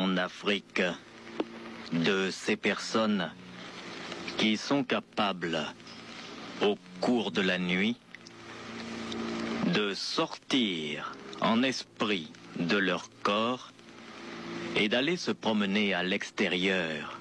en Afrique de ces personnes qui sont capables, au cours de la nuit, de sortir en esprit de leur corps et d'aller se promener à l'extérieur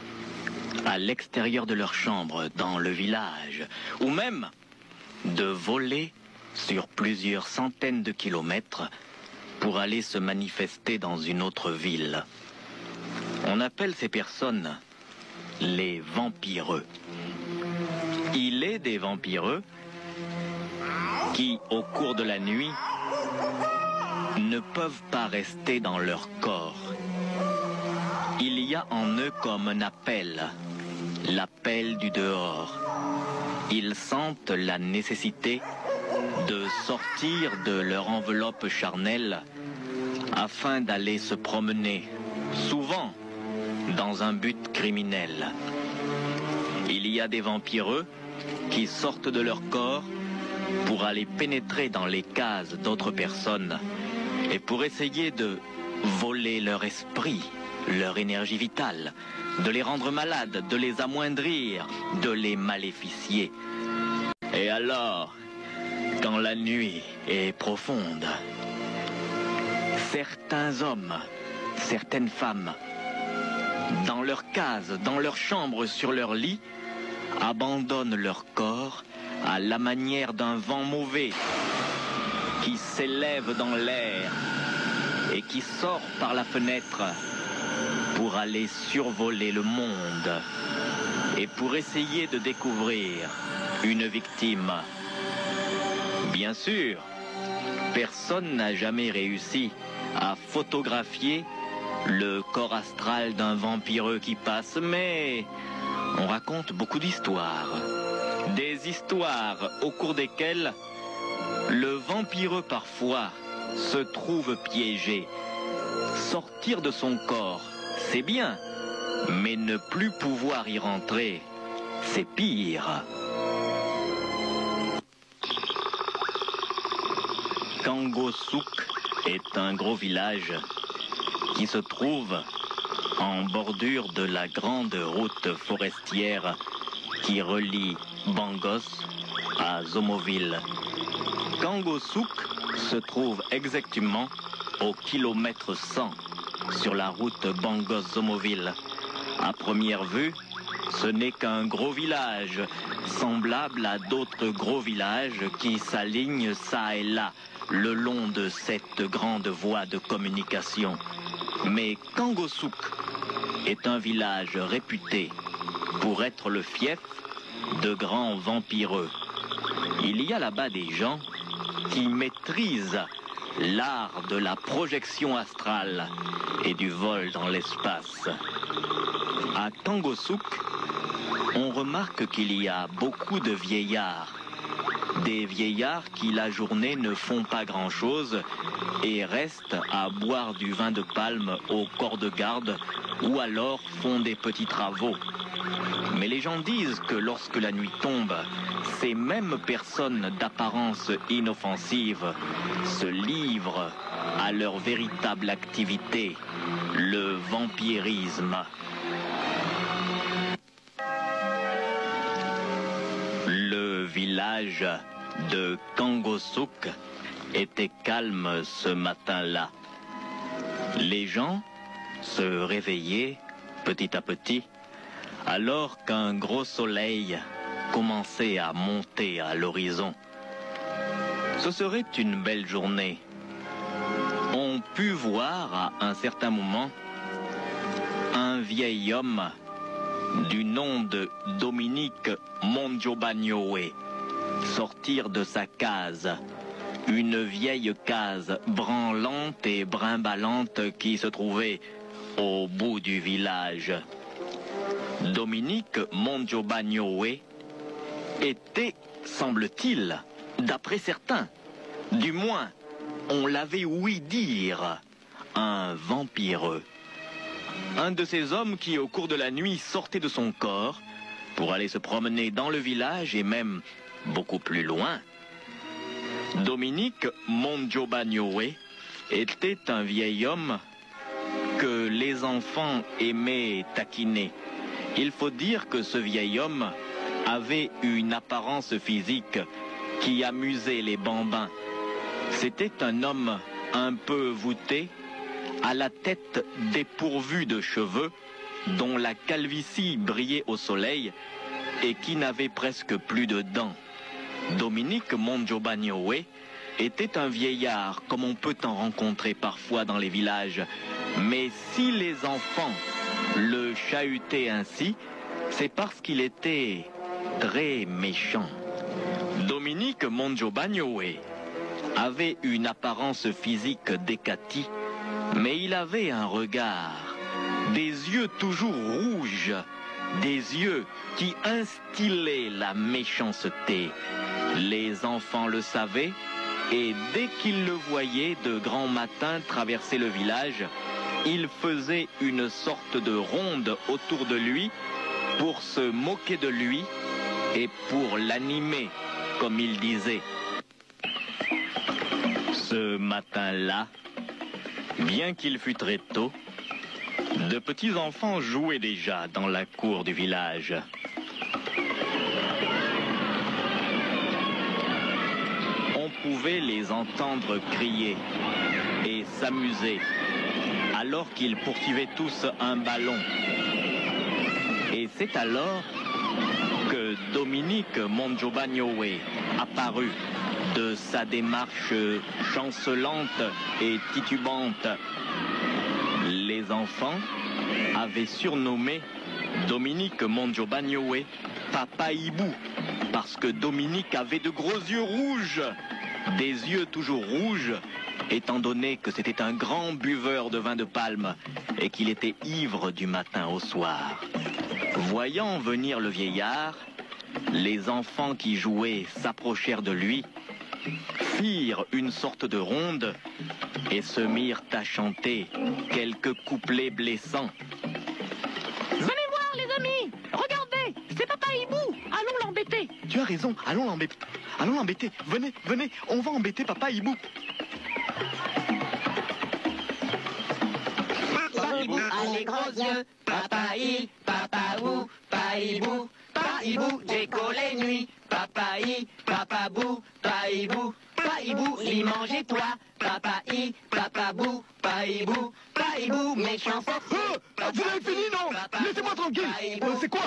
de leur chambre, dans le village, ou même de voler sur plusieurs centaines de kilomètres pour aller se manifester dans une autre ville. On appelle ces personnes les vampireux. Il est des vampireux qui, au cours de la nuit, ne peuvent pas rester dans leur corps. Il y a en eux comme un appel, l'appel du dehors. Ils sentent la nécessité de sortir de leur enveloppe charnelle afin d'aller se promener, souvent dans un but criminel. Il y a des vampireux qui sortent de leur corps pour aller pénétrer dans les cases d'autres personnes et pour essayer de voler leur esprit, leur énergie vitale, de les rendre malades, de les amoindrir, de les maléficier. Et alors, quand la nuit est profonde, certains hommes, certaines femmes, dans leur case, dans leur chambre, sur leur lit, abandonnent leur corps à la manière d'un vent mauvais qui s'élève dans l'air et qui sort par la fenêtre pour aller survoler le monde et pour essayer de découvrir une victime. Bien sûr, personne n'a jamais réussi à photographier le corps astral d'un vampireux qui passe, mais on raconte beaucoup d'histoires. Des histoires au cours desquelles le vampireux parfois se trouve piégé. Sortir de son corps, c'est bien, mais ne plus pouvoir y rentrer, c'est pire. Kangosouk est un gros village qui se trouve en bordure de la grande route forestière qui relie Bangos à Zomoville. Kangosouk se trouve exactement au kilomètre 100 sur la route Bangos-Zomoville. À première vue, ce n'est qu'un gros village, semblable à d'autres gros villages qui s'alignent çà et là le long de cette grande voie de communication. Mais Kangosouk est un village réputé pour être le fief de grands vampireux. Il y a là-bas des gens qui maîtrisent l'art de la projection astrale et du vol dans l'espace. À Kangosouk, on remarque qu'il y a beaucoup de vieillards. Des vieillards qui la journée ne font pas grand-chose et restent à boire du vin de palme au corps de garde ou alors font des petits travaux. Mais les gens disent que lorsque la nuit tombe, ces mêmes personnes d'apparence inoffensive se livrent à leur véritable activité, le vampirisme. Le village de Kangosouk était calme ce matin-là. Les gens se réveillaient petit à petit alors qu'un gros soleil commençait à monter à l'horizon. Ce serait une belle journée. On put voir à un certain moment un vieil homme du nom de Dominique Mondjobagnoé sortir de sa case, une vieille case branlante et brimballante qui se trouvait au bout du village. Dominique Mondjobagnoé était, semble-t-il, d'après certains, du moins, on l'avait ouï dire, un vampireux. Un de ces hommes qui, au cours de la nuit, sortait de son corps pour aller se promener dans le village et même beaucoup plus loin. Dominique Mondjobagnoé était un vieil homme que les enfants aimaient taquiner. Il faut dire que ce vieil homme avait une apparence physique qui amusait les bambins. C'était un homme un peu voûté, à la tête dépourvue de cheveux, dont la calvitie brillait au soleil et qui n'avait presque plus de dents. Dominique Mongiovanni était un vieillard comme on peut en rencontrer parfois dans les villages. Mais si les enfants le chahutaient ainsi, c'est parce qu'il était très méchant. Dominique Mongiovanni avait une apparence physique décatie, mais il avait un regard, des yeux toujours rouges, des yeux qui instillaient la méchanceté. Les enfants le savaient, et dès qu'ils le voyaient de grand matin traverser le village, ils faisaient une sorte de ronde autour de lui pour se moquer de lui et pour l'animer, comme il disait. Ce matin-là, bien qu'il fût très tôt, de petits enfants jouaient déjà dans la cour du village. On pouvait les entendre crier et s'amuser, alors qu'ils poursuivaient tous un ballon. Et c'est alors que Dominique Mongiovanni apparut de sa démarche chancelante et titubante. Les enfants avaient surnommé Dominique Mongiovanni Papa Hibou, parce que Dominique avait de gros yeux rouges, des yeux toujours rouges, étant donné que c'était un grand buveur de vin de palme et qu'il était ivre du matin au soir. Voyant venir le vieillard, les enfants qui jouaient s'approchèrent de lui, firent une sorte de ronde et se mirent à chanter quelques couplets blessants. Venez voir les amis, regardez, c'est Papa Hibou, allons l'embêter. Tu as raison, allons l'embêter. Allons l'embêter, venez, venez, on va embêter Papa Hibou. Papa Hibou a les gros yeux, Papa Hi, Papa Bou, Papa Hibou, Papa Hibou décolle les nuits, Papa Hi, Papa Bou, Papa Hibou, Papa Hibou lit manger toi, Papa Hi, Papa Bou, Papa Hibou, Papa Hibou méchant sorcier. Vous avez fini, non? Laissez-moi tranquille. C'est quoi?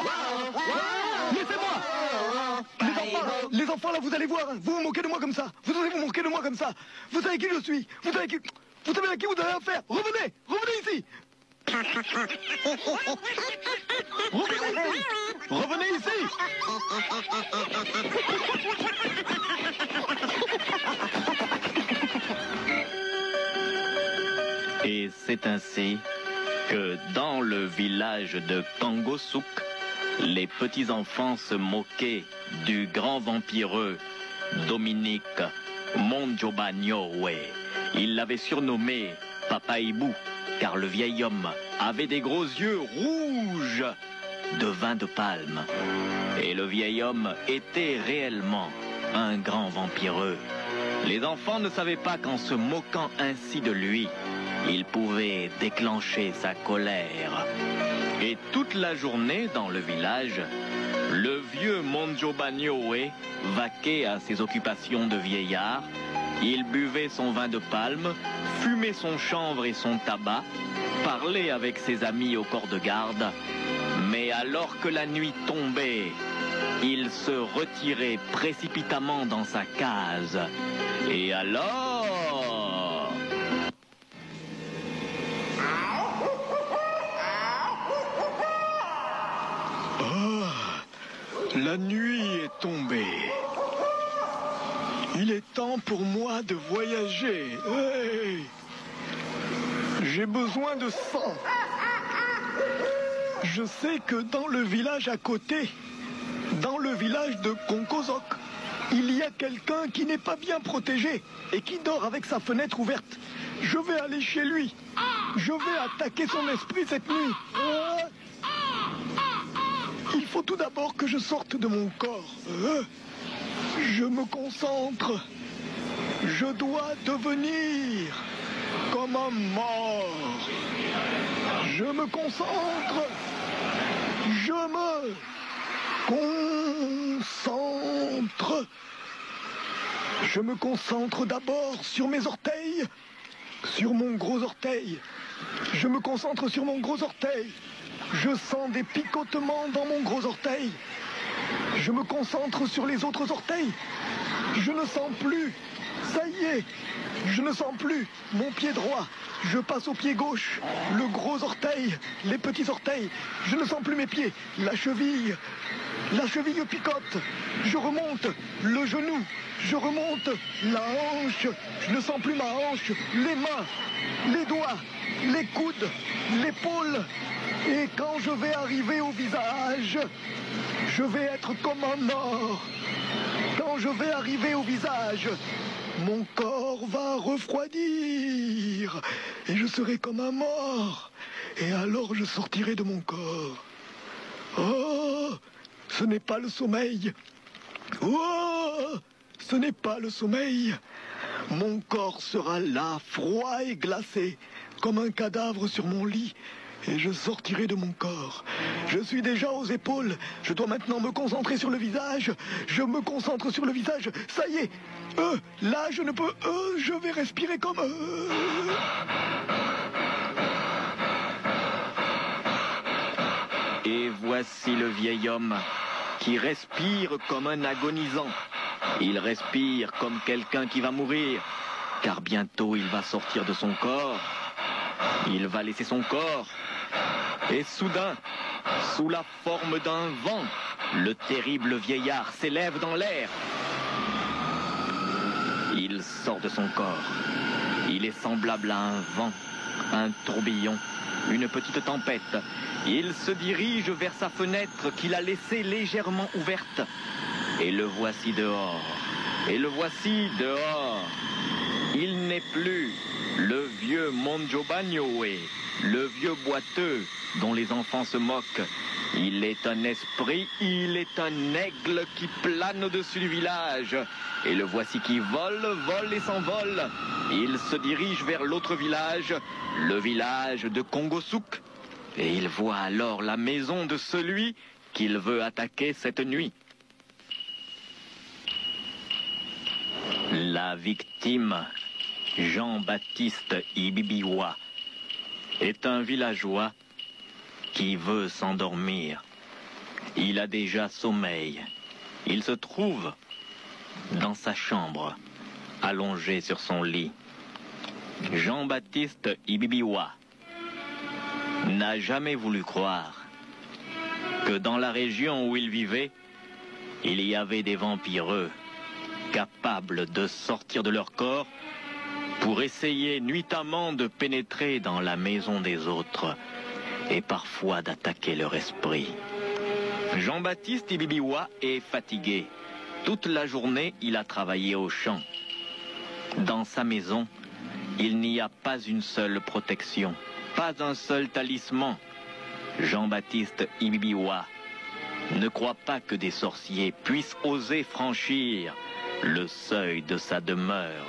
Laissez-moi. Les enfants, là, vous allez voir, hein. Vous vous moquez de moi comme ça. Vous allez vous moquer de moi comme ça. Vous savez qui je suis. Vous savez à qui vous avez affaire. Revenez, revenez ici. Revenez ici. Et c'est ainsi que dans le village de Kangosouk, les petits-enfants se moquaient du grand vampireux Dominique Mongiovanni. Il l'avait surnommé Papa Hibou, car le vieil homme avait des gros yeux rouges de vin de palme. Et le vieil homme était réellement un grand vampireux. Les enfants ne savaient pas qu'en se moquant ainsi de lui, il pouvait déclencher sa colère. Et toute la journée dans le village, le vieux Mongiovanni vaquait à ses occupations de vieillard. Il buvait son vin de palme, fumait son chanvre et son tabac, parlait avec ses amis au corps de garde. Mais alors que la nuit tombait, il se retirait précipitamment dans sa case. Et alors... La nuit est tombée. Il est temps pour moi de voyager. Hey! J'ai besoin de sang. Je sais que dans le village à côté, dans le village de Konkozok, il y a quelqu'un qui n'est pas bien protégé et qui dort avec sa fenêtre ouverte. Je vais aller chez lui. Je vais attaquer son esprit cette nuit. Il faut tout d'abord que je sorte de mon corps. Je me concentre. Je dois devenir comme un mort. Je me concentre. Je me concentre. Je me concentre d'abord sur mes orteils, sur mon gros orteil. Je me concentre sur mon gros orteil. Je sens des picotements dans mon gros orteil. Je me concentre sur les autres orteils. Je ne sens plus. Ça y est, je ne sens plus mon pied droit. Je passe au pied gauche, le gros orteil, les petits orteils. Je ne sens plus mes pieds. La cheville picote. Je remonte le genou. Je remonte la hanche. Je ne sens plus ma hanche. Les mains, les doigts, les coudes, l'épaule. Et quand je vais arriver au visage, je vais être comme un or. Quand je vais arriver au visage, mon corps va refroidir et je serai comme un mort. Et alors je sortirai de mon corps. Oh, ce n'est pas le sommeil. Oh, ce n'est pas le sommeil. Mon corps sera là, froid et glacé, comme un cadavre sur mon lit. Et je sortirai de mon corps. Je suis déjà aux épaules. Je dois maintenant me concentrer sur le visage. Je me concentre sur le visage. Ça y est. Là, je ne peux... je vais respirer comme... Et voici le vieil homme qui respire comme un agonisant. Il respire comme quelqu'un qui va mourir. Car bientôt, il va sortir de son corps. Il va laisser son corps. Et soudain, sous la forme d'un vent, le terrible vieillard s'élève dans l'air. Il sort de son corps. Il est semblable à un vent, un tourbillon, une petite tempête. Il se dirige vers sa fenêtre qu'il a laissée légèrement ouverte. Et le voici dehors. Et le voici dehors. Il n'est plus le vieux Monjo Bagnoé, le vieux boiteux dont les enfants se moquent. Il est un esprit, il est un aigle qui plane au-dessus du village. Et le voici qui vole, vole et s'envole. Il se dirige vers l'autre village, le village de Kongosouk. Et il voit alors la maison de celui qu'il veut attaquer cette nuit. La victime, Jean-Baptiste Ibibiwa, est un villageois qui veut s'endormir. Il a déjà sommeil. Il se trouve dans sa chambre, allongé sur son lit. Jean-Baptiste Ibibiwa n'a jamais voulu croire que dans la région où il vivait, il y avait des vampireux capables de sortir de leur corps pour essayer nuitamment de pénétrer dans la maison des autres et parfois d'attaquer leur esprit. Jean-Baptiste Ibibiwa est fatigué. Toute la journée, il a travaillé au champ. Dans sa maison, il n'y a pas une seule protection, pas un seul talisman. Jean-Baptiste Ibibiwa ne croit pas que des sorciers puissent oser franchir le seuil de sa demeure.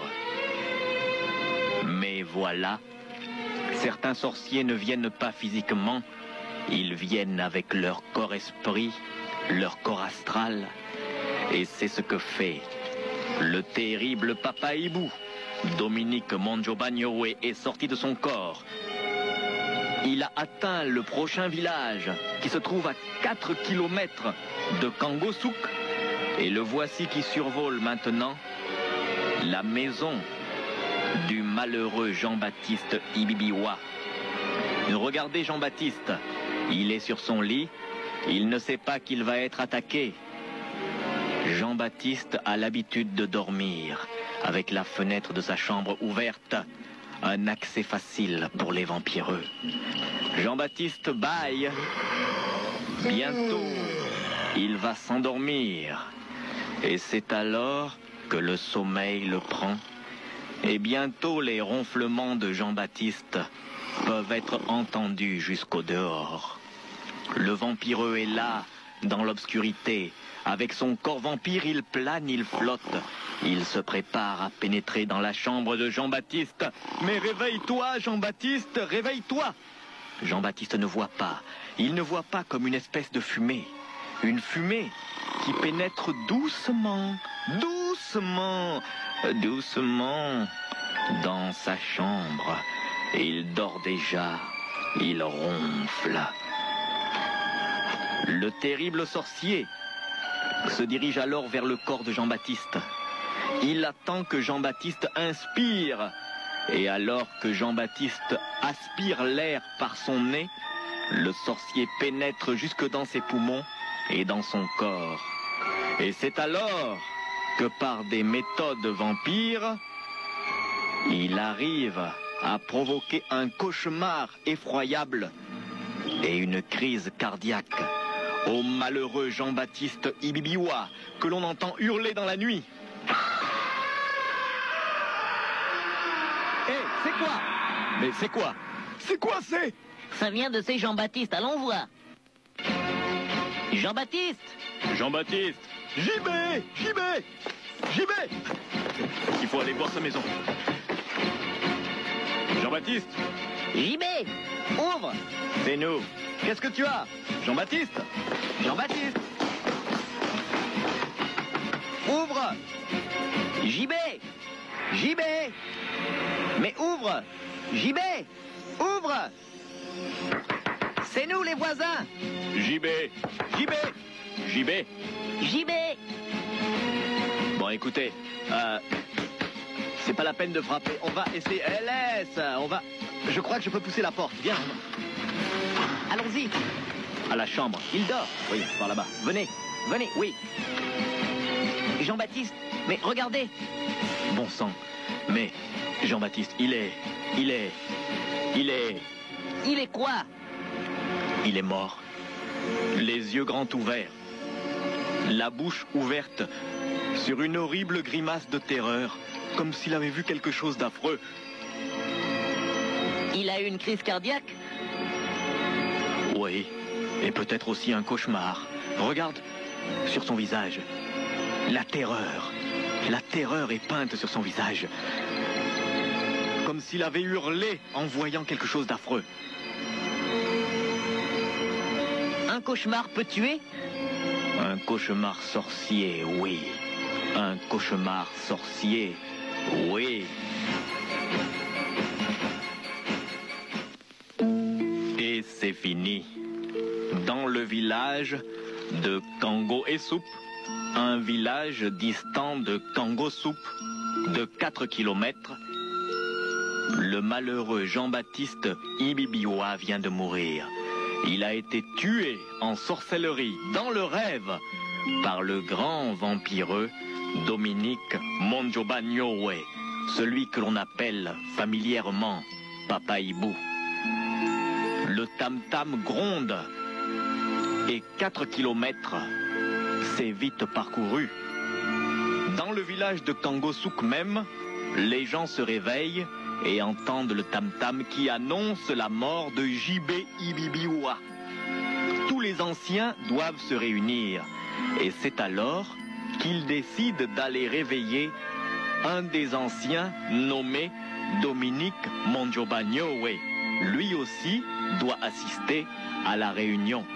Mais voilà, certains sorciers ne viennent pas physiquement, ils viennent avec leur corps-esprit, leur corps astral. Et c'est ce que fait le terrible Papa Hibou. Dominique Monjo Bagnoé est sorti de son corps. Il a atteint le prochain village qui se trouve à 4 km de Kongosouk. Et le voici qui survole maintenant la maison du malheureux Jean-Baptiste Ibibiwa. Regardez Jean-Baptiste, il est sur son lit, il ne sait pas qu'il va être attaqué. Jean-Baptiste a l'habitude de dormir avec la fenêtre de sa chambre ouverte, un accès facile pour les vampireux. Jean-Baptiste bâille. Bientôt, il va s'endormir. Et c'est alors que le sommeil le prend. Et bientôt, les ronflements de Jean-Baptiste peuvent être entendus jusqu'au dehors. Le vampireux est là, dans l'obscurité. Avec son corps vampire, il plane, il flotte. Il se prépare à pénétrer dans la chambre de Jean-Baptiste. Mais réveille-toi, Jean-Baptiste, réveille-toi! Jean-Baptiste ne voit pas. Il ne voit pas comme une espèce de fumée. Une fumée qui pénètre doucement, doucement, doucement dans sa chambre. Et il dort déjà. Il ronfle. Le terrible sorcier se dirige alors vers le corps de Jean-Baptiste. Il attend que Jean-Baptiste inspire. Et alors que Jean-Baptiste aspire l'air par son nez, le sorcier pénètre jusque dans ses poumons et dans son corps. Et c'est alors que par des méthodes vampires, il arrive à provoquer un cauchemar effroyable et une crise cardiaque au malheureux Jean-Baptiste Ibibiwa que l'on entend hurler dans la nuit. Hé, c'est quoi? Mais c'est quoi? C'est quoi c'est? Ça vient de ces Jean-Baptiste, allons voir. Jean-Baptiste! Jean-Baptiste, JB! JB! JB! il faut aller voir sa maison. Jean-Baptiste, JB! Ouvre! c'est nous. Qu'est-ce que tu as? Jean-Baptiste? Jean-Baptiste, ouvre! JB! JB! Mais ouvre! JB! Ouvre! C'est nous les voisins! JB, JB, JB. JB! Bon, écoutez, c'est pas la peine de frapper. On va essayer. Laisse, on va. Je crois que je peux pousser la porte. Viens. Allons-y! À la chambre. Il dort. Oui, par là-bas. Venez. Venez, oui. Jean-Baptiste, mais regardez! Bon sang. Mais Jean-Baptiste, il est quoi? Il est mort. Les yeux grands ouverts. La bouche ouverte sur une horrible grimace de terreur, comme s'il avait vu quelque chose d'affreux. Il a eu une crise cardiaque? Oui, et peut-être aussi un cauchemar. Regarde sur son visage. La terreur est peinte sur son visage. Comme s'il avait hurlé en voyant quelque chose d'affreux. Un cauchemar peut tuer? Un cauchemar sorcier, oui. Un cauchemar sorcier, oui. Et c'est fini. Dans le village de Kango et Soup, un village distant de Kango Soup de 4 kilomètres, le malheureux Jean-Baptiste Ibibiwa vient de mourir. Il a été tué en sorcellerie, dans le rêve, par le grand vampireux Dominique Mondjoba Nyowe, celui que l'on appelle familièrement Papa Hibou. Le tam-tam gronde et 4 kilomètres, c'est vite parcouru. Dans le village de Kangosouk même, les gens se réveillent et entendent le tam-tam qui annonce la mort de JB Ibibiwa. Tous les anciens doivent se réunir et c'est alors qu'ils décident d'aller réveiller un des anciens nommé Dominique Mondjoba Nyowe. Lui aussi doit assister à la réunion.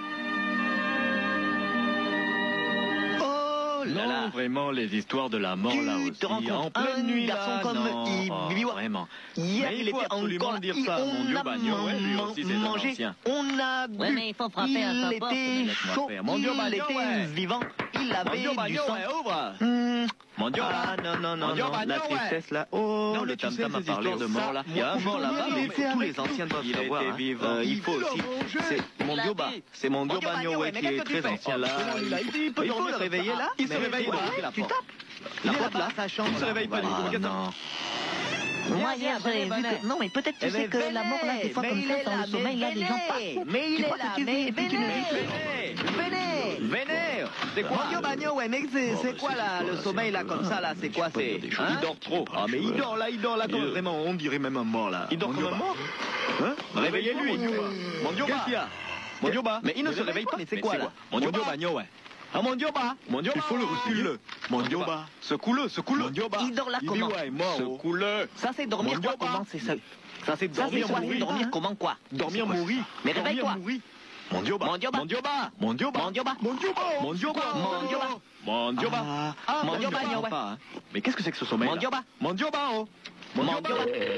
Là, là, vraiment, les histoires de la mort, là aussi, te rends compte, en pleine nuit, garçon là, comme non, Ibibiwa. vraiment. Hier, Mais il il faut était absolument encore dire ça, mon Dieu, Bagno, lui aussi, c'est un mangé, ancien. on a bu, Ouais, mais il faut frapper à sa il porte, était laisse-moi chaud, faire. Mon Dieu, il Bagno, était ouais. vivant, il Mon Dieu, avait du Bagno, sang. ouais, ouvre. Mon Dieu, Ah, non, Mon Dieu, Bagno, la tristesse, là. Oh, Non, le mais tu sais, tam-tam a ces parlé histoires de de mort, ça, là. Il y a un moi, mort je là-bas, comprends, mais il était tous avec les anciens doivent nous. savoir. Il hein. était vivant. Il faut Il l'a aussi. mangé. C'est mon Il a Dioba. dit. C'est mon Mon Dioba Dieu, Nyowe mais qui qu'est-ce est que tu très fais? ancien, là. Il a été, il peut Il faut dormir le comme réveiller, ça. là. Il se Mais réveille faut pas. ouvrir la Tu porte. tapes. La Il est porte, là-bas là. à sa chambre. Il se réveille pas, Voilà. du tout. Ah, non. Moi, hier, j'avais vu que... Non, mais peut-être tu sais que la mort, là, des fois, comme ça, dans le sommeil, là, les gens partent. Mais il Tu est crois là, que tu vis et puis tu ne vis plus. Venez. Vénère. C'est quoi? Mon Dieu, Bagno, ouais, mec, c'est quoi là, le sommeil là, comme ça là, c'est quoi, c'est... Il hein? dort trop. Ah, mais il dort là, comme vraiment, on dirait même un mort là. Il dort comme un mort. Hein? Réveillez-lui. Mon Dioba. Qu'est-ce qu'il y a? Mon Dioba. Mais il ne Mais se réveille pas. mais c'est quoi, là? Mon Dioba. Bagno, ouais. Ah, mon Dioba. Mon Dioba. Il faut le reculer. Mon Dioba. Secoue-le, secoue-le. Mon Dioba. Il dort là comment? Ibibiwa est mort. oh. Secoue-le. Ça c'est dormir Mon quoi, Dioba. comment c'est ça? Ça c'est dormir, mourir. Dormir comment quoi? Dormir, mourir. Mais réveille-toi. Mondioba. Mondioba. Mondioba. Mondioba. Mondioba. Mondioba. Mondioba. Mondioba. Ah, Mondioba, Nyowe. Mais qu'est-ce que c'est que ce sommeil? Mondioba. Mondioba, oh. Mondioba.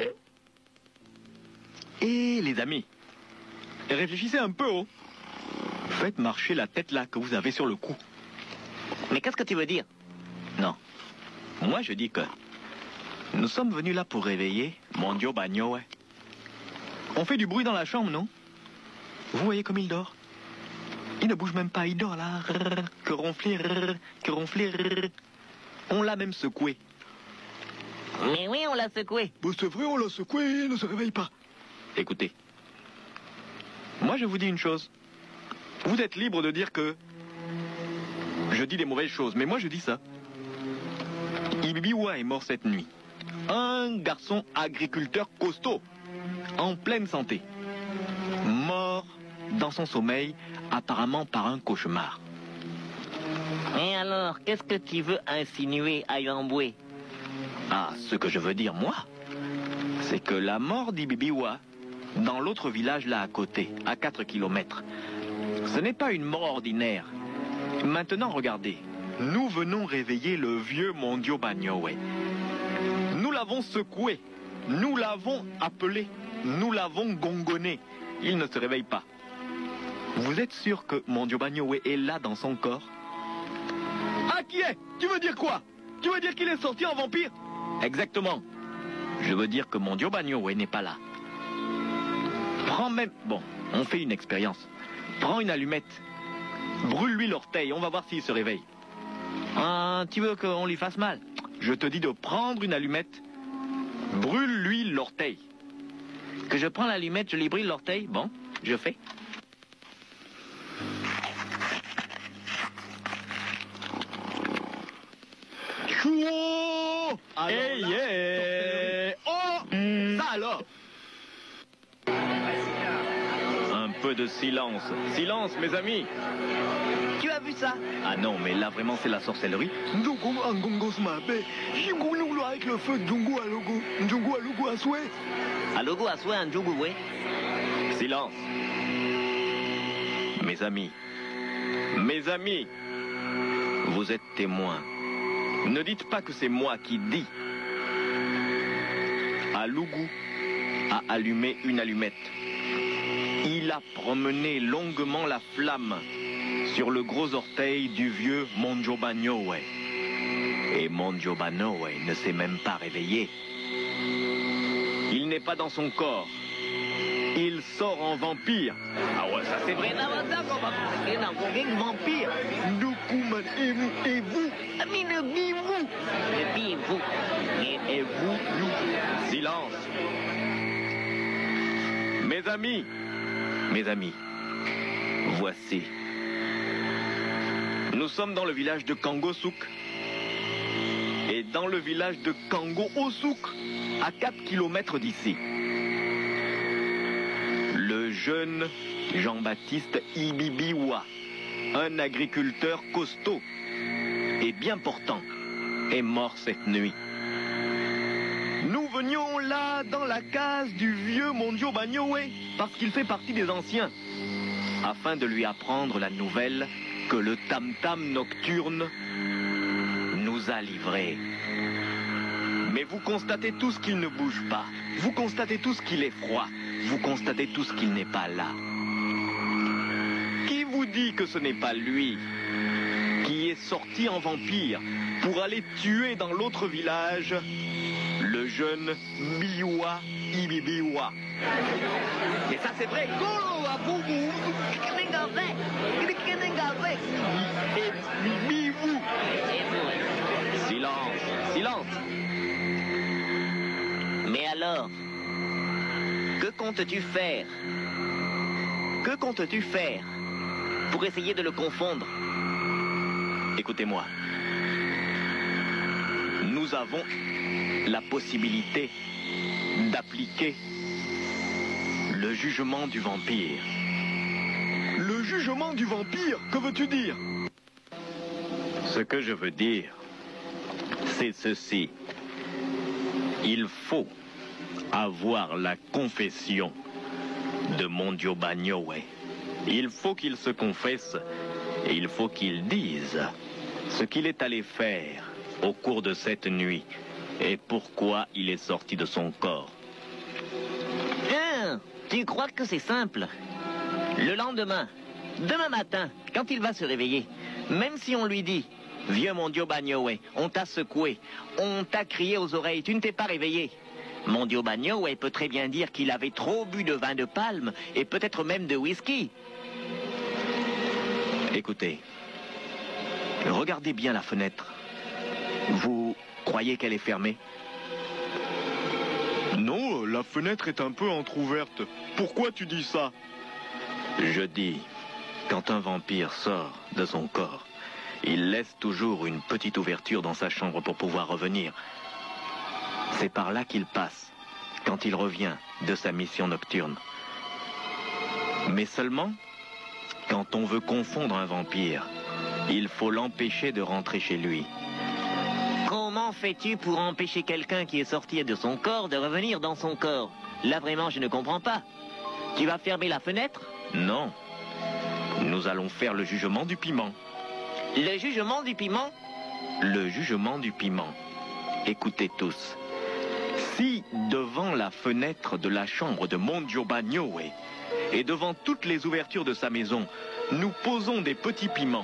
Et les amis, réfléchissez un peu, oh. Faites marcher la tête là que vous avez sur le cou. Mais qu'est-ce que tu veux dire? Non. Moi, je dis que nous sommes venus là pour réveiller Mondioba Nyowe. On fait du bruit dans la chambre, non? Vous voyez comme il dort? Il ne bouge même pas, il dort là. Que ronfler, que ronfler. On l'a même secoué. Mais oui, on l'a secoué. Bon, c'est vrai, on l'a secoué, il ne se réveille pas. Écoutez, moi je vous dis une chose. Vous êtes libre de dire que je dis des mauvaises choses, mais moi je dis ça. Ibibiwa est mort cette nuit. Un garçon agriculteur costaud, en pleine santé. Mort dans son sommeil, apparemment par un cauchemar. Et alors, qu'est-ce que tu veux insinuer à Yamboué? Ah, ce que je veux dire, moi, c'est que la mort d'Ibibiwa, dans l'autre village là à côté, à 4 kilomètres, ce n'est pas une mort ordinaire. Maintenant, regardez, nous venons réveiller le vieux Mondioba Nyowe. Nous l'avons secoué, nous l'avons appelé, nous l'avons gongonné. Il ne se réveille pas. Vous êtes sûr que Mondioba Nyowe est là dans son corps? Ah, qui est? Tu veux dire quoi? Tu veux dire qu'il est sorti en vampire? Exactement. Je veux dire que Mondioba Nyowe n'est pas là. Prends même... Bon, on fait une expérience. Prends une allumette. Brûle-lui l'orteil, on va voir s'il se réveille. Ah, tu veux qu'on lui fasse mal? Je te dis de prendre une allumette. Brûle-lui l'orteil. Que je prends l'allumette, je lui brûle l'orteil? Bon, je fais. Chouo! Hey, yeah! Oh! Ça alors! Un peu de silence. Silence, mes amis! Tu as vu ça? Ah non, mais là, vraiment, c'est la sorcellerie. Ndungu Angongos Mabe. Jingu Nulu avec le feu Ndungu Alogo. Ndungu Alogo à souhait. Alogo à souhait, Ndungu, oui. Silence. Mes amis. Mes amis. Vous êtes témoins. Ne dites pas que c'est moi qui dis. Alougou a allumé une allumette. Il a promené longuement la flamme sur le gros orteil du vieux Mondioba Nyowe. Et Mondioba Nyowe ne s'est même pas réveillé. Il n'est pas dans son corps. Il sort en vampire. Ah ouais, ça c'est vrai. Vampire. Ndoukoumane, et vous, et vous. Mais le bivou. Le bivou. Et vous, nous. Silence. Mes amis, voici. Nous sommes dans le village de Kangosouk. Et dans le village de Kango-Osouk, à 4 kilomètres d'ici. Le jeune Jean-Baptiste Ibibiwa, un agriculteur costaud et bien portant, est mort cette nuit. Nous venions là dans la case du vieux Mondioba Nyowe parce qu'il fait partie des anciens, afin de lui apprendre la nouvelle que le tam-tam nocturne nous a livrée. Mais vous constatez tous qu'il ne bouge pas. Vous constatez tous qu'il est froid. Vous constatez tous qu'il n'est pas là. Qui vous dit que ce n'est pas lui qui est sorti en vampire pour aller tuer dans l'autre village le jeune Biwa Ibibiwa? Et ça c'est vrai. Et Bibou. Silence, silence. Mais alors, que comptes-tu faire? Que comptes-tu faire pour essayer de le confondre? Écoutez-moi. Nous avons la possibilité d'appliquer le jugement du vampire. Le jugement du vampire? Que veux-tu dire? Ce que je veux dire, c'est ceci. Il faut avoir la confession de Mondio Bagnowe. Il faut qu'il se confesse et il faut qu'il dise ce qu'il est allé faire au cours de cette nuit et pourquoi il est sorti de son corps. Tu crois que c'est simple? Le lendemain, demain matin, quand il va se réveiller, même si on lui dit « Vieux Mondio Bagnowe, on t'a secoué, on t'a crié aux oreilles, tu ne t'es pas réveillé », Mondio Bagnowe peut très bien dire qu'il avait trop bu de vin de palme et peut-être même de whisky. Écoutez, regardez bien la fenêtre. Vous croyez qu'elle est fermée? Non, la fenêtre est un peu entr'ouverte. Pourquoi tu dis ça? Je dis, quand un vampire sort de son corps, il laisse toujours une petite ouverture dans sa chambre pour pouvoir revenir. C'est par là qu'il passe, quand il revient de sa mission nocturne. Mais seulement, quand on veut confondre un vampire, il faut l'empêcher de rentrer chez lui. Comment fais-tu pour empêcher quelqu'un qui est sorti de son corps de revenir dans son corps? Là vraiment je ne comprends pas. Tu vas fermer la fenêtre? Non, nous allons faire le jugement du piment. Le jugement du piment? Le jugement du piment. Écoutez tous. Si, devant la fenêtre de la chambre de Mondio Bagnowe et devant toutes les ouvertures de sa maison, nous posons des petits piments,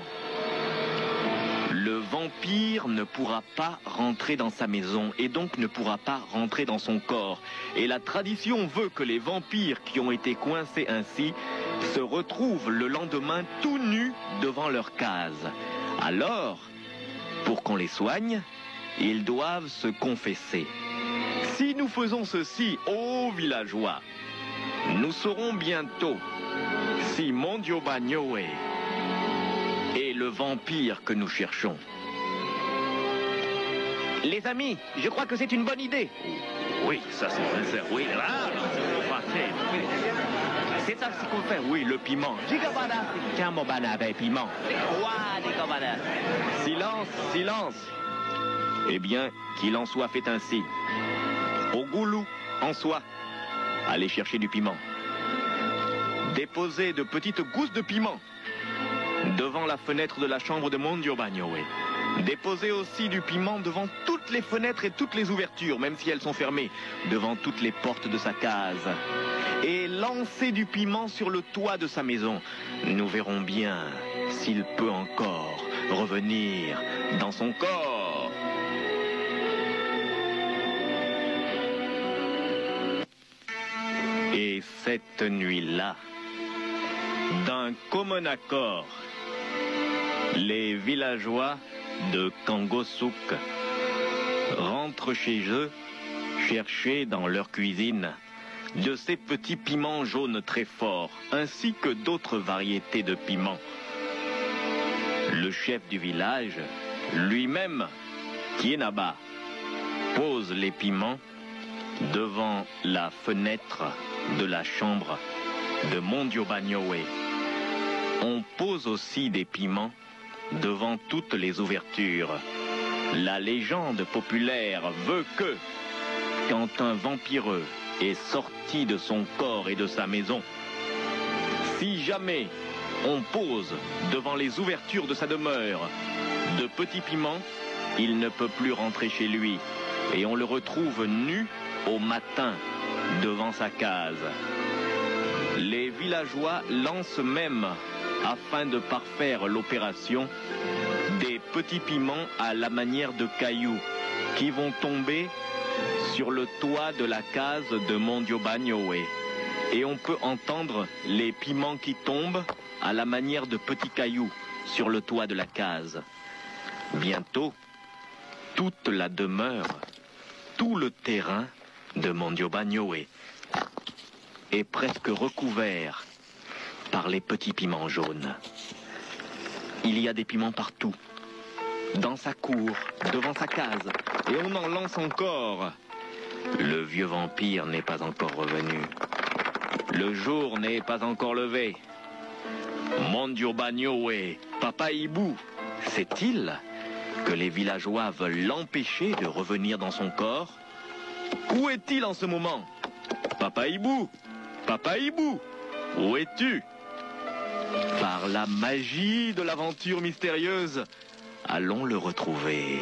le vampire ne pourra pas rentrer dans sa maison et donc ne pourra pas rentrer dans son corps. Et la tradition veut que les vampires qui ont été coincés ainsi se retrouvent le lendemain tout nus devant leur case. Alors, pour qu'on les soigne, ils doivent se confesser. Si nous faisons ceci, ô villageois, nous saurons bientôt si Mondio Bagnowe est le vampire que nous cherchons. Les amis, je crois que c'est une bonne idée. Oui, ça c'est sincère. Oui, là, c'est ça ce qu'on fait. Oui, le piment. Piment. Silence, silence. Eh bien, qu'il en soit fait ainsi. Au goulou, en soi, allez chercher du piment. Déposez de petites gousses de piment devant la fenêtre de la chambre de Mondio Bagnowe. Déposez aussi du piment devant toutes les fenêtres et toutes les ouvertures, même si elles sont fermées, devant toutes les portes de sa case. Et lancez du piment sur le toit de sa maison. Nous verrons bien s'il peut encore revenir dans son corps. Et cette nuit-là, d'un commun accord, les villageois de Kangosuk rentrent chez eux chercher dans leur cuisine de ces petits piments jaunes très forts, ainsi que d'autres variétés de piments. Le chef du village, lui-même, Kienaba, pose les piments devant la fenêtre de la chambre de Mondio Bagnowe. On pose aussi des piments devant toutes les ouvertures. La légende populaire veut que, quand un vampireux est sorti de son corps et de sa maison, si jamais on pose devant les ouvertures de sa demeure de petits piments, il ne peut plus rentrer chez lui et on le retrouve nu au matin devant sa case. Les villageois lancent même, afin de parfaire l'opération, des petits piments à la manière de cailloux qui vont tomber sur le toit de la case de Mondio Bagnowe. Et on peut entendre les piments qui tombent à la manière de petits cailloux sur le toit de la case. Bientôt, toute la demeure, tout le terrain de Mondio Bagnowe est presque recouvert par les petits piments jaunes. Il y a des piments partout, dans sa cour, devant sa case, et on en lance encore. Le vieux vampire n'est pas encore revenu. Le jour n'est pas encore levé. Mondio Bagnowe, Papa Hibou, sait-il que les villageois veulent l'empêcher de revenir dans son corps? Où est-il en ce moment? Papa Hibou! Papa Hibou! Où es-tu? Par la magie de l'aventure mystérieuse, allons le retrouver.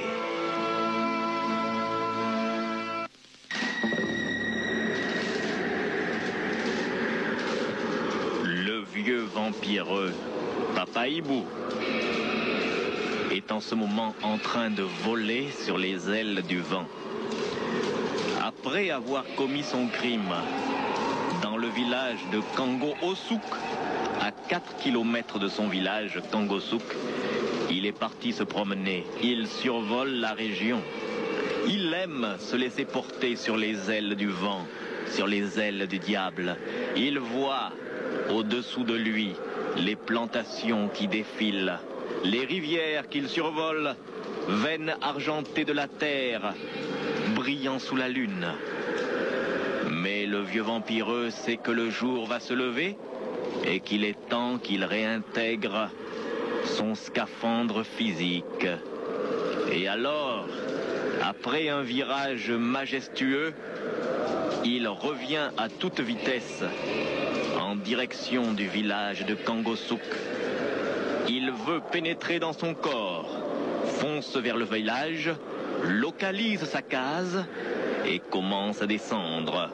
Le vieux vampireux, Papa Hibou, est en ce moment en train de voler sur les ailes du vent. Après avoir commis son crime dans le village de Kango-Osuk, à 4 km de son village, Kango-Osuk, il est parti se promener. Il survole la région. Il aime se laisser porter sur les ailes du vent, sur les ailes du diable. Il voit au-dessous de lui les plantations qui défilent, les rivières qu'il survole, veines argentées de la terre, brillant sous la lune. Mais le vieux vampireux sait que le jour va se lever et qu'il est temps qu'il réintègre son scaphandre physique. Et alors, après un virage majestueux, il revient à toute vitesse en direction du village de Kango-Osuk. Il veut pénétrer dans son corps, fonce vers le village, localise sa case et commence à descendre.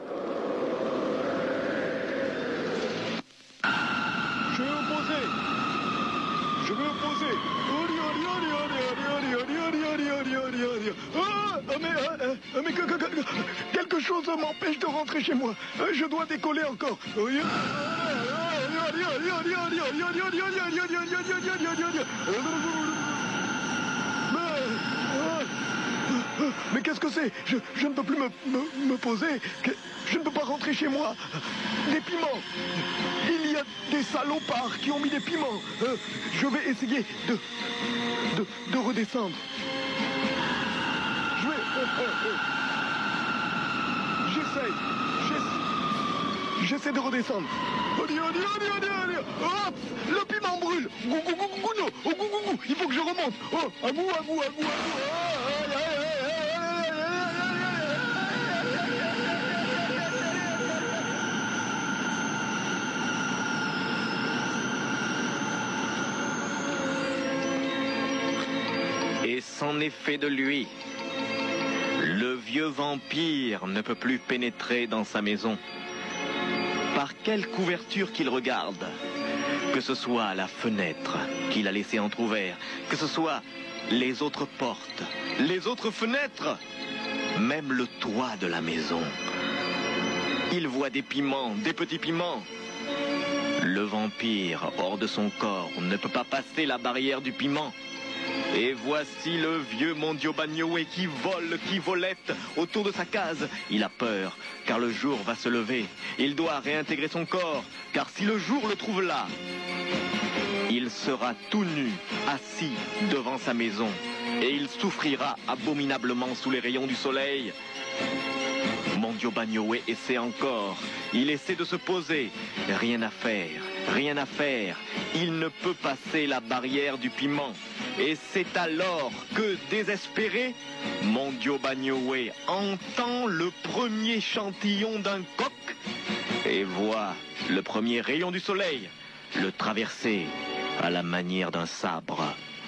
Je vais opposer. Je vais opposer. Mais quelque chose m'empêche de rentrer chez moi. Je dois décoller encore. Mais qu'est-ce que c'est? Je ne peux plus me poser. Je ne peux pas rentrer chez moi. Des piments. Il y a des salopards qui ont mis des piments. Je vais essayer de redescendre. Je vais... J'essaie de redescendre. Oh, le piment brûle. Il faut que je remonte. Oh, à vous. Et c'en est fait de lui. Le vieux vampire ne peut plus pénétrer dans sa maison. Par quelle couverture qu'il regarde, que ce soit la fenêtre qu'il a laissée entrouverte, que ce soit les autres portes, les autres fenêtres, même le toit de la maison. Il voit des piments, des petits piments. Le vampire, hors de son corps, ne peut pas passer la barrière du piment. Et voici le vieux Mondio Bagnoé qui vole, qui volette autour de sa case. Il a peur, car le jour va se lever. Il doit réintégrer son corps, car si le jour le trouve là, il sera tout nu, assis devant sa maison. Et il souffrira abominablement sous les rayons du soleil. Mondio Bagnoé essaie encore. Il essaie de se poser. Rien à faire, rien à faire. Il ne peut passer la barrière du piment. Et c'est alors que, désespéré, Mondio Bagnoé entend le premier échantillon d'un coq et voit le premier rayon du soleil le traverser à la manière d'un sabre.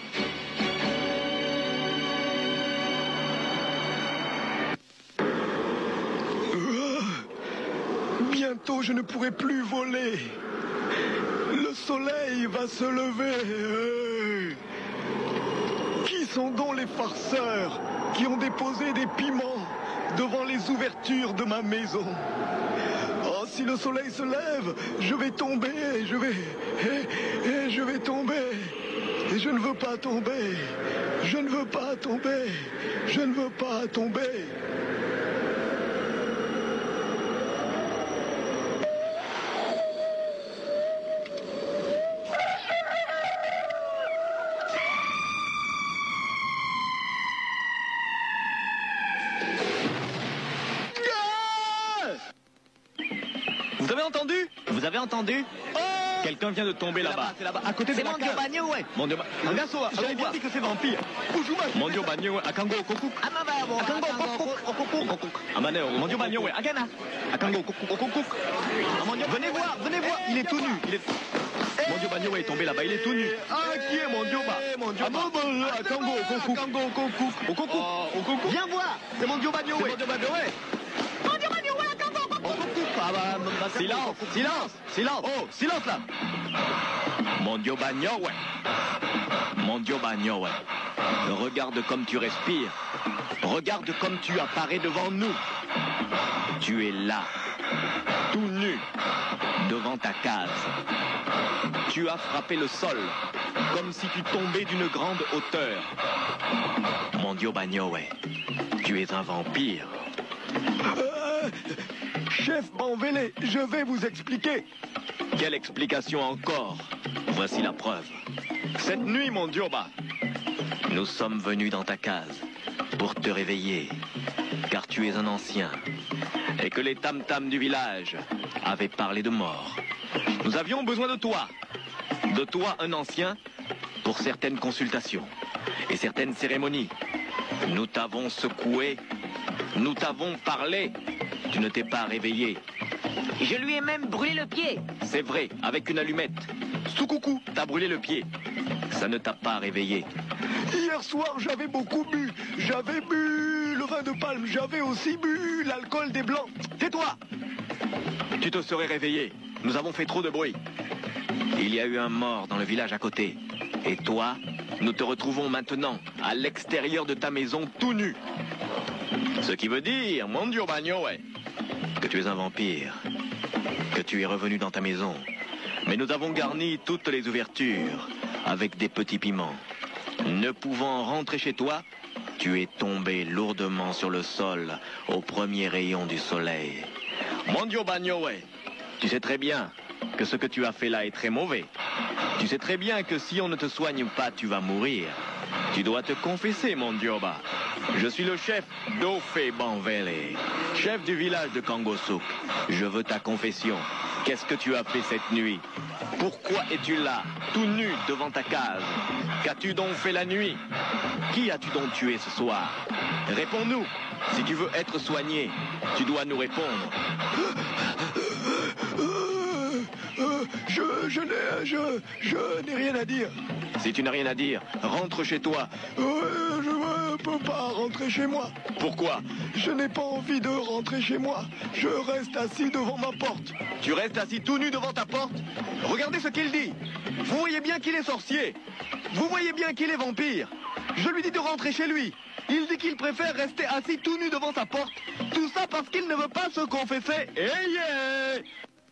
Bientôt, je ne pourrai plus voler. Le soleil va se lever. Qui sont donc les farceurs qui ont déposé des piments devant les ouvertures de ma maison? Oh, si le soleil se lève, je vais tomber, je vais tomber. Et je ne veux pas tomber. Je ne veux pas tomber. Je ne veux pas tomber. Vous avez entendu? Vous avez entendu? Oh, Quelqu'un vient de tomber là-bas. C'est là-bas, à côté de la cave. C'est Mondio Bagnowe. Mondio J'avais bien dit que c'est vampire. Ujuma, Mondio Bagnowe, Akango Kokuk. Akango Kokuk. Amane, Mondio Bagnowe, Agana. Akango Kokuk. venez voir, il est tout nu. Mondio Bagnowe est tombé là-bas, il est tout nu. Ah, qui est Mondioba? Akango Kokuk. Viens voir, c'est Mondio Bagnowe. Silence. Oh, silence là. Mondio Bagnowe. Regarde comme tu respires. Regarde comme tu apparais devant nous. Tu es là, tout nu, devant ta case. Tu as frappé le sol, comme si tu tombais d'une grande hauteur. Mondio Bagnowe, tu es un vampire. Chef Banvele, je vais vous expliquer. Quelle explication encore? Voici la preuve. Cette nuit, Mondioba, nous sommes venus dans ta case pour te réveiller, car tu es un ancien, et que les tam-tams du village avaient parlé de mort. Nous avions besoin de toi un ancien, pour certaines consultations et certaines cérémonies. Nous t'avons secoué, nous t'avons parlé, tu ne t'es pas réveillé. Je lui ai même brûlé le pied. C'est vrai, avec une allumette. Soukoukou, t'as brûlé le pied. Ça ne t'a pas réveillé. Hier soir, j'avais beaucoup bu. J'avais bu le vin de palme. J'avais aussi bu l'alcool des blancs. Tais-toi! Tu te serais réveillé. Nous avons fait trop de bruit. Il y a eu un mort dans le village à côté. Et toi, nous te retrouvons maintenant à l'extérieur de ta maison tout nu. Ce qui veut dire, Mondio Bagnowe, que tu es un vampire. Que tu es revenu dans ta maison. Mais nous avons garni toutes les ouvertures avec des petits piments. Ne pouvant rentrer chez toi, tu es tombé lourdement sur le sol au premier rayon du soleil. Mondio Bagnowe, tu sais très bien que ce que tu as fait là est très mauvais. Tu sais très bien que si on ne te soigne pas, tu vas mourir. Tu dois te confesser, Mondioba. Je suis le chef d'Ofe Banvele, chef du village de Kangosuk. Je veux ta confession. Qu'est-ce que tu as fait cette nuit? Pourquoi es-tu là, tout nu devant ta case? Qu'as-tu donc fait la nuit? Qui as-tu donc tué ce soir? Réponds-nous. Si tu veux être soigné, tu dois nous répondre. Je n'ai rien à dire. Si tu n'as rien à dire, rentre chez toi. Je ne peux pas rentrer chez moi. Pourquoi? Je n'ai pas envie de rentrer chez moi. Je reste assis devant ma porte. Tu restes assis tout nu devant ta porte? Regardez ce qu'il dit. Vous voyez bien qu'il est sorcier. Vous voyez bien qu'il est vampire. Je lui dis de rentrer chez lui. Il dit qu'il préfère rester assis tout nu devant sa porte. Tout ça parce qu'il ne veut pas se confesser. Yeah.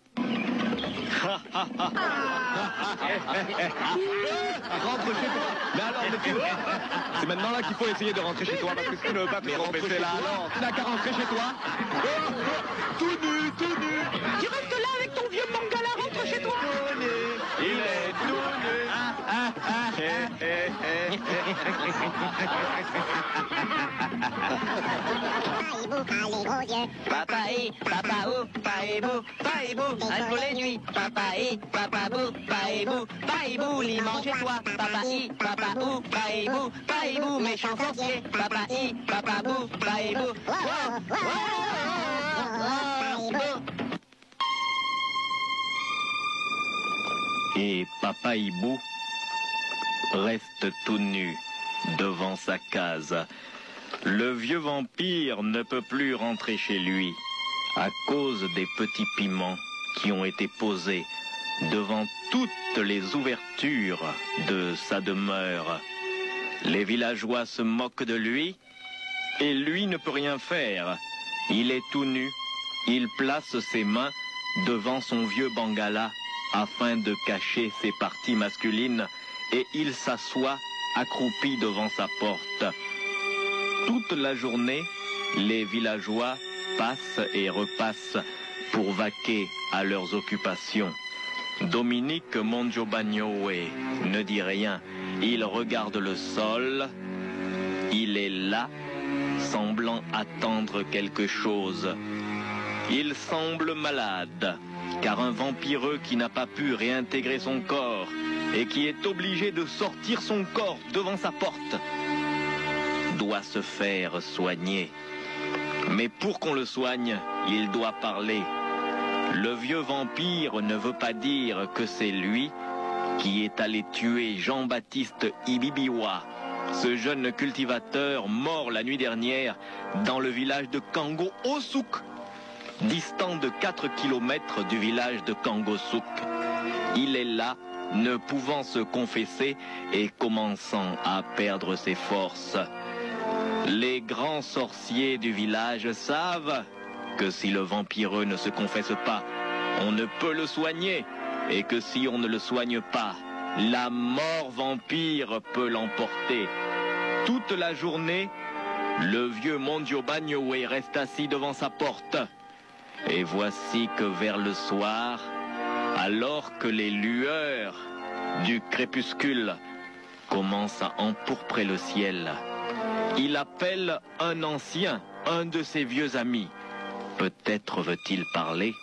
Rentre chez toi. Mais alors, c'est maintenant là qu'il faut essayer de rentrer chez toi parce que si tu ne veux pas te confesser là, alors tu n'as qu'à rentrer chez toi. Tout nu, tout nu. Tu restes là avec ton vieux mangala, rentre chez toi. Il est tout nu. Papaï, papaou, païbou, païbou, alcool les nuits. Papaï, papabou, païbou, païbou, limon chez toi. Papaï, papaou, païbou, païbou, méchant sorcier. Papaï, papabou, païbou. Et Papa Hibou reste tout nu devant sa case. Le vieux vampire ne peut plus rentrer chez lui à cause des petits piments qui ont été posés devant toutes les ouvertures de sa demeure. Les villageois se moquent de lui et lui ne peut rien faire. Il est tout nu, il place ses mains devant son vieux bangala afin de cacher ses parties masculines et il s'assoit accroupi devant sa porte. Toute la journée, les villageois passent et repassent pour vaquer à leurs occupations. Dominique Mondio Bagnowe ne dit rien. Il regarde le sol. Il est là, semblant attendre quelque chose. Il semble malade. car un vampireux qui n'a pas pu réintégrer son corps et qui est obligé de sortir son corps devant sa porte doit se faire soigner. Mais pour qu'on le soigne, il doit parler. Le vieux vampire ne veut pas dire que c'est lui qui est allé tuer Jean-Baptiste Ibibiwa, ce jeune cultivateur mort la nuit dernière dans le village de Kango-Osuk, distant de 4 km du village de Kangosouk. Il est là, ne pouvant se confesser et commençant à perdre ses forces. Les grands sorciers du village savent que si le vampireux ne se confesse pas, on ne peut le soigner, et que si on ne le soigne pas, la mort vampire peut l'emporter. Toute la journée, le vieux Mondio Bagnoé reste assis devant sa porte. Et voici que vers le soir, alors que les lueurs du crépuscule commencent à empourprer le ciel, il appelle un ancien, un de ses vieux amis. Peut-être veut-il parler.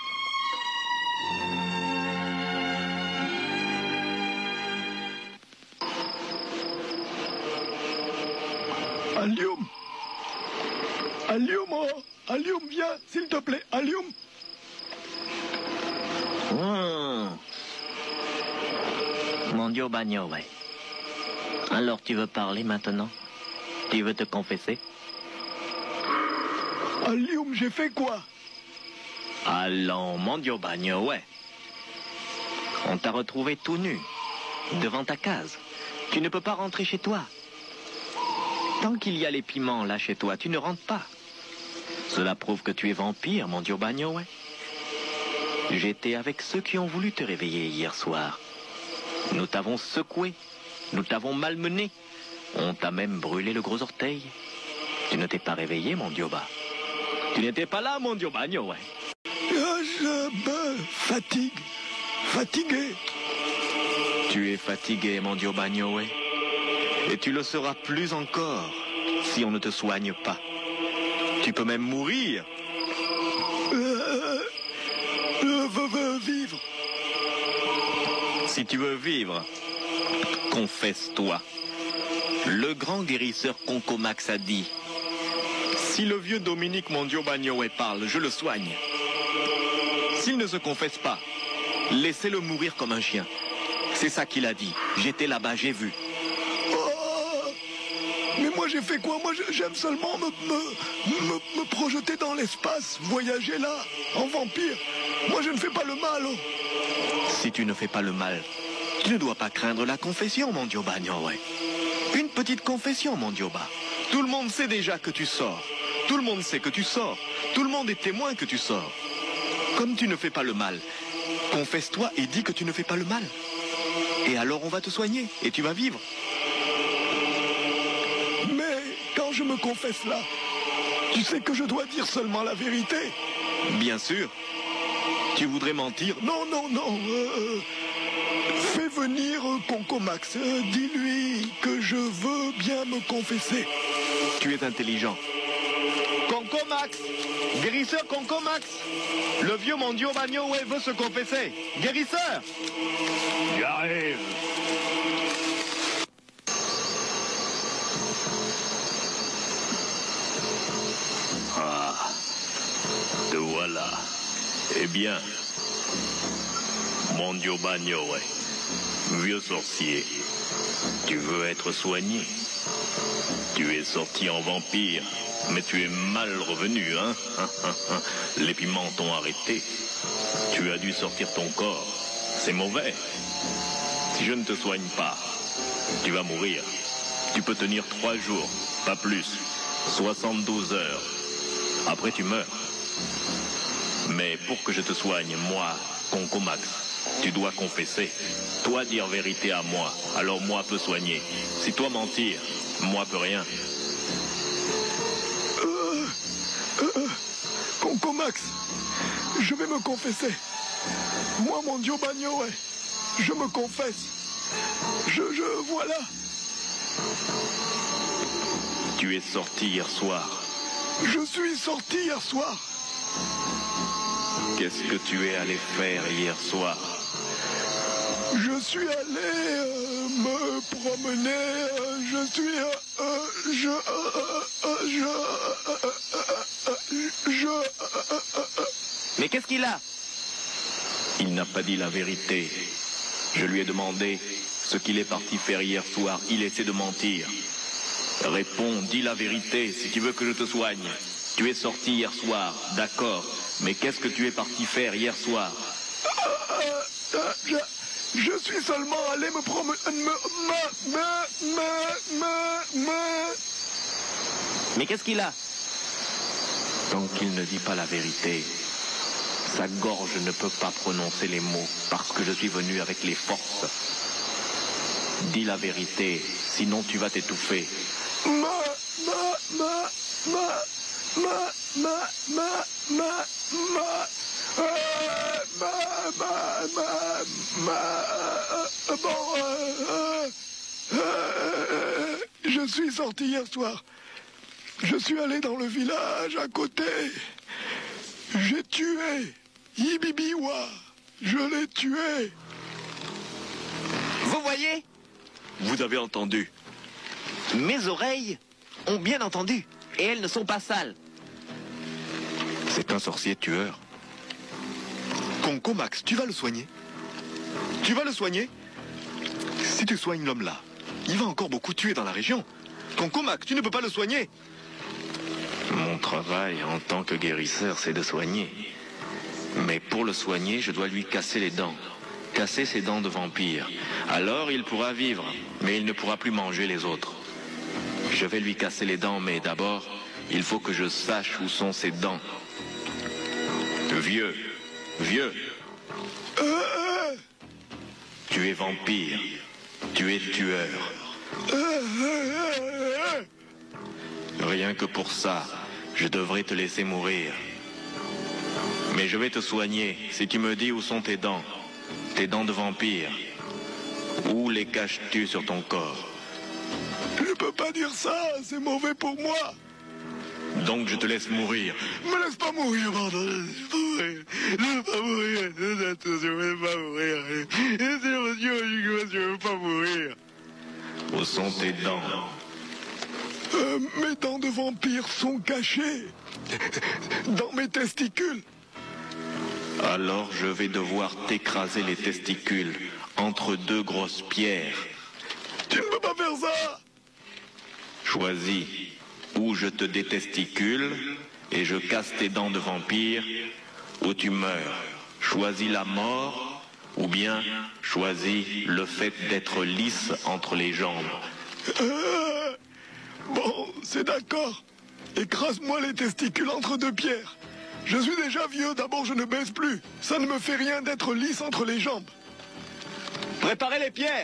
Allium! Allium, oh! Allium, viens, s'il te plaît, Allium! Mondio Bagnoé. Alors tu veux parler maintenant? Tu veux te confesser? Allium, j'ai fait quoi? Allons, Mondio Bagnoé. On t'a retrouvé tout nu, devant ta case. Tu ne peux pas rentrer chez toi. Tant qu'il y a les piments là chez toi, tu ne rentres pas. Cela prouve que tu es vampire, Mondio Bagnoé. J'étais avec ceux qui ont voulu te réveiller hier soir. Nous t'avons secoué, nous t'avons malmené. On t'a même brûlé le gros orteil. Tu ne t'es pas réveillé, Mondioba. Tu n'étais pas là, Mondio Bagnoé. Je me fatigue. Fatigué. Tu es fatigué, Mondio Bagnoé. Et tu le seras plus encore si on ne te soigne pas. Tu peux même mourir. Je veux vivre. Si tu veux vivre, confesse-toi. Le grand guérisseur Concomax a dit: si le vieux Dominique Mondio Bagnoé parle, je le soigne. S'il ne se confesse pas, laissez-le mourir comme un chien. C'est ça qu'il a dit. J'étais là-bas, j'ai vu. Oh, mais moi j'ai fait quoi? Moi j'aime seulement me projeter dans l'espace, voyager là, en vampire. Moi je ne fais pas le mal. Oh. Si tu ne fais pas le mal, tu ne dois pas craindre la confession, Mondio Bagnoé. Une petite confession, Mondioba. Tout le monde sait déjà que tu sors. Tout le monde sait que tu sors. Tout le monde est témoin que tu sors. Comme tu ne fais pas le mal, confesse-toi et dis que tu ne fais pas le mal. Et alors on va te soigner et tu vas vivre. Mais quand je me confesse là, tu sais que je dois dire seulement la vérité. Bien sûr. Tu voudrais mentir? Non, non, non. Fais venir Concomax. Dis-lui que je veux bien me confesser. Tu es intelligent. Concomax! Guérisseur Concomax! Le vieux Mondio Bagnoé veut se confesser. Guérisseur! J'arrive. Ah, te voilà. Eh bien, Mondio Bagnoé, vieux sorcier, tu veux être soigné? Tu es sorti en vampire, mais tu es mal revenu, hein? Les piments t'ont arrêté. Tu as dû sortir ton corps. C'est mauvais. Si je ne te soigne pas, tu vas mourir. Tu peux tenir 3 jours, pas plus. 72 heures. Après, tu meurs. Mais pour que je te soigne, moi, Concomax, tu dois confesser. Toi dire vérité à moi, alors moi peux soigner. Si toi mentir, moi peux rien. Concomax, je vais me confesser. Moi, Mondio Bagnoé, je me confesse. Voilà. Tu es sorti hier soir. Je suis sorti hier soir. Qu'est-ce que tu es allé faire hier soir? Je suis allé me promener, Mais qu'est-ce qu'il a? Il n'a pas dit la vérité. Je lui ai demandé ce qu'il est parti faire hier soir. Il essaie de mentir. Réponds, dis la vérité si tu veux que je te soigne. Tu es sorti hier soir, d'accord. Mais qu'est-ce que tu es parti faire hier soir? Je suis seulement allé me promener... Mais qu'est-ce qu'il a? Tant qu'il ne dit pas la vérité, sa gorge ne peut pas prononcer les mots parce que je suis venu avec les forces. Dis la vérité, sinon tu vas t'étouffer. Je suis sorti hier soir. Je suis allé dans le village à côté. J'ai tué Ibibiwa. Je l'ai tué. Vous voyez? Vous avez entendu? Mes oreilles ont bien entendu. Et elles ne sont pas sales. C'est un sorcier tueur. Conco Max, tu vas le soigner? Tu vas le soigner? Si tu soignes l'homme là, il va encore beaucoup tuer dans la région. Conco Max, tu ne peux pas le soigner? Mon travail en tant que guérisseur, c'est de soigner. Mais pour le soigner, je dois lui casser les dents. Casser ses dents de vampire. Alors il pourra vivre, mais il ne pourra plus manger les autres. Je vais lui casser les dents, mais d'abord, il faut que je sache où sont ses dents. Vieux, vieux. Tu es vampire. Tu es tueur. Rien que pour ça, je devrais te laisser mourir. Mais je vais te soigner si tu me dis où sont tes dents. Tes dents de vampire. Où les caches-tu sur ton corps? Je peux pas dire ça, c'est mauvais pour moi. Donc je te laisse mourir. Me laisse pas mourir, bordel. Je veux pas mourir. Je veux pas mourir. Je veux pas mourir. Où sont tes dents? Mes dents de vampire sont cachées dans mes testicules. Alors je vais devoir t'écraser les testicules entre deux grosses pierres. Tu ne peux pas faire ça. Choisis où je te détesticule et je casse tes dents de vampire, ou tu meurs. Choisis la mort ou bien choisis le fait d'être lisse entre les jambes. Bon, c'est d'accord. Écrase-moi les testicules entre deux pierres. Je suis déjà vieux, d'abord je ne baisse plus. Ça ne me fait rien d'être lisse entre les jambes. Préparez les pierres.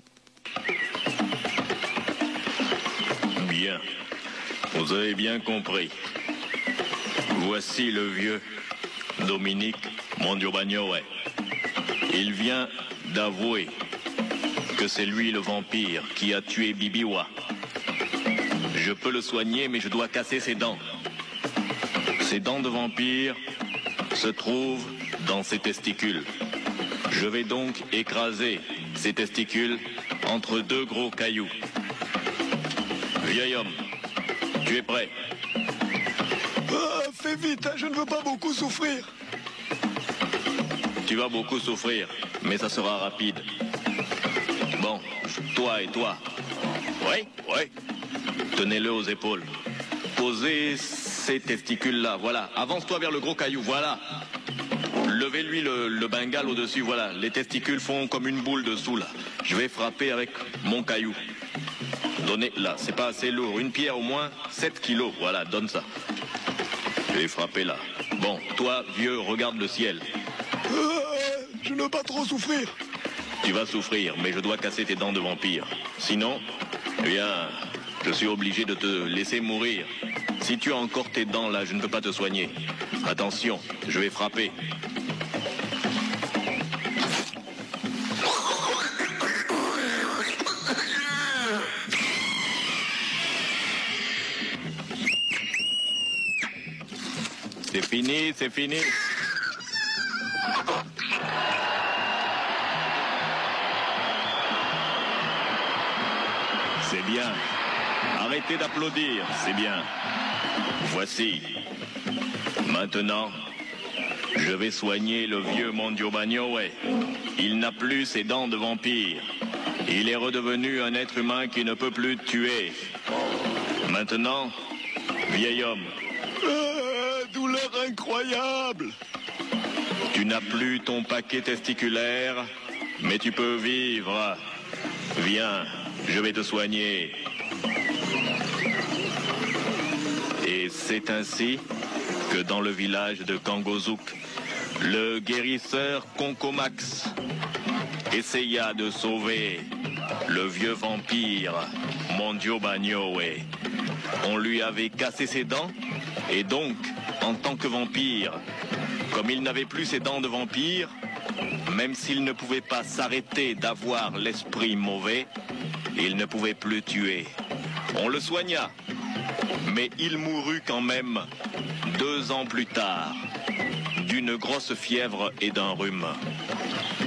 Bien. Vous avez bien compris. Voici le vieux Dominique Mondiobagnoret. Il vient d'avouer que c'est lui le vampire qui a tué Bibiwa. Je peux le soigner, mais je dois casser ses dents. Ses dents de vampire se trouvent dans ses testicules. Je vais donc écraser ses testicules entre deux gros cailloux. Vieil homme, tu es prêt? Fais vite, hein, je ne veux pas beaucoup souffrir. Tu vas beaucoup souffrir, mais ça sera rapide. Bon, toi et toi. Oui, oui. Tenez-le aux épaules. Posez ces testicules-là, voilà. Avance-toi vers le gros caillou, voilà. Levez-lui le bengale au-dessus, voilà. Les testicules font comme une boule dessous, là. Je vais frapper avec mon caillou. Donnez, là, c'est pas assez lourd. Une pierre au moins, 7 kilos, voilà, donne ça. Je vais frapper là. Bon, toi, vieux, regarde le ciel. Je ne veux pas trop souffrir. Tu vas souffrir, mais je dois casser tes dents de vampire. Sinon, eh bien, je suis obligé de te laisser mourir. Si tu as encore tes dents là, je ne peux pas te soigner. Attention, je vais frapper. C'est fini, c'est fini. Arrêtez d'applaudir, c'est bien. Voici. Maintenant, je vais soigner le vieux Mondio Bagnowe. Il n'a plus ses dents de vampire. Il est redevenu un être humain qui ne peut plus tuer. Maintenant, vieil homme. Douleur incroyable. Tu n'as plus ton paquet testiculaire, mais tu peux vivre. Viens, je vais te soigner. Et c'est ainsi que dans le village de Kangozouk, le guérisseur Konkomax essaya de sauver le vieux vampire Mondio Bagnowe. On lui avait cassé ses dents, et donc, en tant que vampire, comme il n'avait plus ses dents de vampire, même s'il ne pouvait pas s'arrêter d'avoir l'esprit mauvais, il ne pouvait plus tuer. On le soigna, mais il mourut quand même 2 ans plus tard, d'une grosse fièvre et d'un rhume.